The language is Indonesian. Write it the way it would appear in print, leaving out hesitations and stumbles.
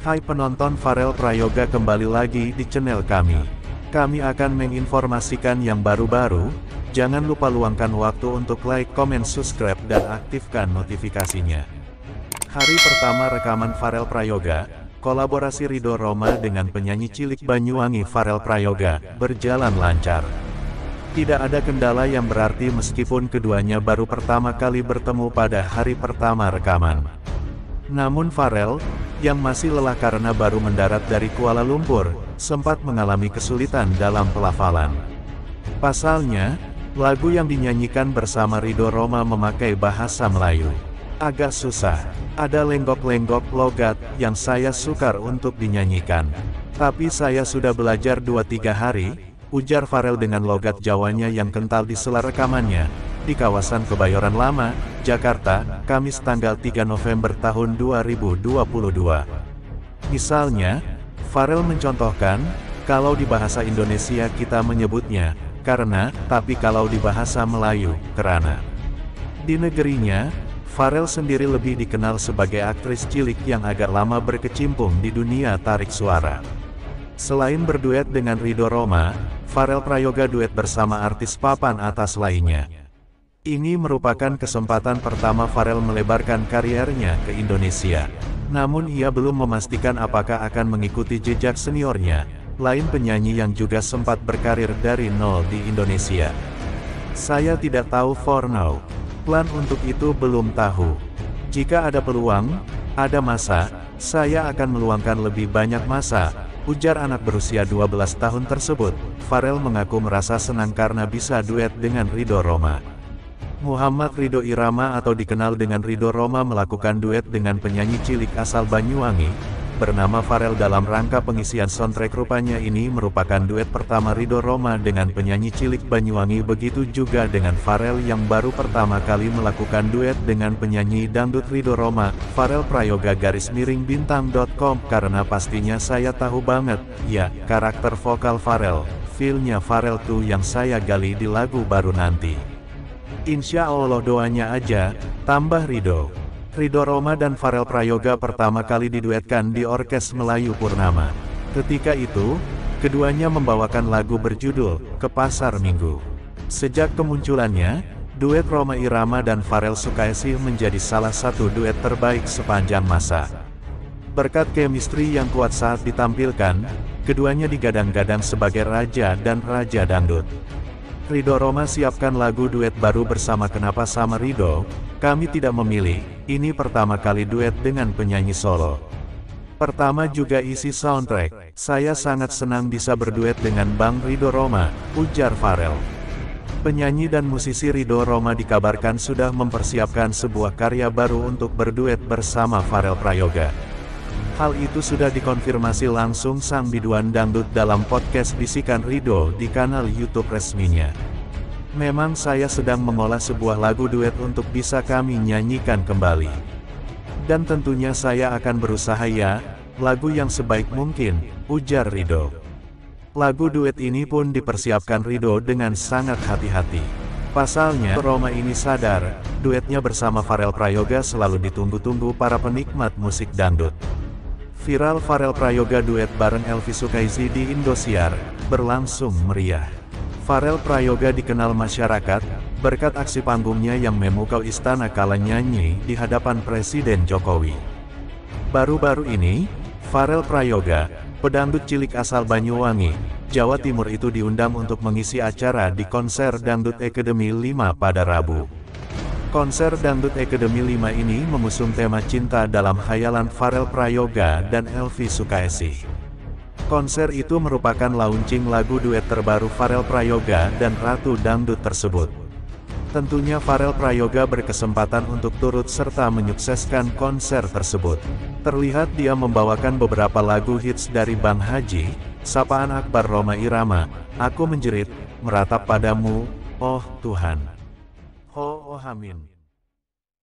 Hai penonton, Farel Prayoga kembali lagi di channel kami. Kami akan menginformasikan yang baru-baru. Jangan lupa luangkan waktu untuk like, comment, subscribe, dan aktifkan notifikasinya. Hari pertama rekaman Farel Prayoga, kolaborasi Ridho Rhoma dengan penyanyi cilik Banyuwangi Farel Prayoga, berjalan lancar. Tidak ada kendala yang berarti meskipun keduanya baru pertama kali bertemu pada hari pertama rekaman. Namun Farel, yang masih lelah karena baru mendarat dari Kuala Lumpur, sempat mengalami kesulitan dalam pelafalan. Pasalnya, lagu yang dinyanyikan bersama Ridho Rhoma memakai bahasa Melayu. Agak susah, ada lenggok-lenggok logat yang saya sukar untuk dinyanyikan. Tapi saya sudah belajar 2-3 hari, ujar Farel dengan logat Jawanya yang kental di sela rekamannya, di kawasan Kebayoran Lama, Jakarta, Kamis tanggal 3 November tahun 2022. Misalnya, Farel mencontohkan, kalau di bahasa Indonesia kita menyebutnya, karena, tapi kalau di bahasa Melayu, kerana. Di negerinya, Farel sendiri lebih dikenal sebagai aktris cilik yang agak lama berkecimpung di dunia tarik suara. Selain berduet dengan Ridho Rhoma, Farel Prayoga duet bersama artis papan atas lainnya. Ini merupakan kesempatan pertama Farel melebarkan kariernya ke Indonesia. Namun ia belum memastikan apakah akan mengikuti jejak seniornya, lain penyanyi yang juga sempat berkarir dari nol di Indonesia. Saya tidak tahu for now. Plan untuk itu belum tahu. Jika ada peluang, ada masa, saya akan meluangkan lebih banyak masa, ujar anak berusia 12 tahun tersebut. Farel mengaku merasa senang karena bisa duet dengan Ridho Rhoma. Muhammad Ridho Irama atau dikenal dengan Ridho Rhoma melakukan duet dengan penyanyi cilik asal Banyuwangi, bernama Farel dalam rangka pengisian soundtrack. Rupanya ini merupakan duet pertama Ridho Rhoma dengan penyanyi cilik Banyuwangi. Begitu juga dengan Farel yang baru pertama kali melakukan duet dengan penyanyi dangdut Ridho Rhoma. Farel Prayoga _bintang.com. Karena pastinya saya tahu banget, ya, karakter vokal Farel, feel-nya Farel tuh yang saya gali di lagu baru nanti. Insya Allah doanya aja, tambah Ridho. Ridho Rhoma dan Farel Prayoga pertama kali diduetkan di Orkes Melayu Purnama. Ketika itu, keduanya membawakan lagu berjudul Ke Pasar Minggu. Sejak kemunculannya, duet Rhoma Irama dan Farel Sukayesi menjadi salah satu duet terbaik sepanjang masa. Berkat chemistry yang kuat saat ditampilkan, keduanya digadang-gadang sebagai raja dan raja dangdut. Ridho Rhoma siapkan lagu duet baru bersama Kenapa Sama Ridho, Kami Tidak Memilih. Ini pertama kali duet dengan penyanyi solo. Pertama juga isi soundtrack. Saya sangat senang bisa berduet dengan Bang Ridho Rhoma, ujar Farel. Penyanyi dan musisi Ridho Rhoma dikabarkan sudah mempersiapkan sebuah karya baru untuk berduet bersama Farel Prayoga. Hal itu sudah dikonfirmasi langsung sang biduan dangdut dalam podcast Bisikan Ridho di kanal YouTube resminya. Memang saya sedang mengolah sebuah lagu duet untuk bisa kami nyanyikan kembali. Dan tentunya saya akan berusaha ya, lagu yang sebaik mungkin, ujar Ridho. Lagu duet ini pun dipersiapkan Ridho dengan sangat hati-hati. Pasalnya, Rhoma ini sadar, duetnya bersama Farel Prayoga selalu ditunggu-tunggu para penikmat musik dangdut. Viral Farel Prayoga duet bareng Elvi Sukaesih di Indosiar, berlangsung meriah. Farel Prayoga dikenal masyarakat, berkat aksi panggungnya yang memukau istana kala nyanyi di hadapan Presiden Jokowi. Baru-baru ini, Farel Prayoga, pedangdut cilik asal Banyuwangi, Jawa Timur itu diundang untuk mengisi acara di konser Dangdut Academy 5 pada Rabu. Konser Dangdut Academy 5 ini mengusung tema cinta dalam khayalan Farel Prayoga dan Elvi Sukaesih. Konser itu merupakan launching lagu duet terbaru Farel Prayoga dan Ratu Dangdut tersebut. Tentunya Farel Prayoga berkesempatan untuk turut serta menyukseskan konser tersebut. Terlihat dia membawakan beberapa lagu hits dari Bang Haji, Sapaan Akbar Rhoma Irama, Aku Menjerit, Meratap Padamu, Oh Tuhan. Oh amin.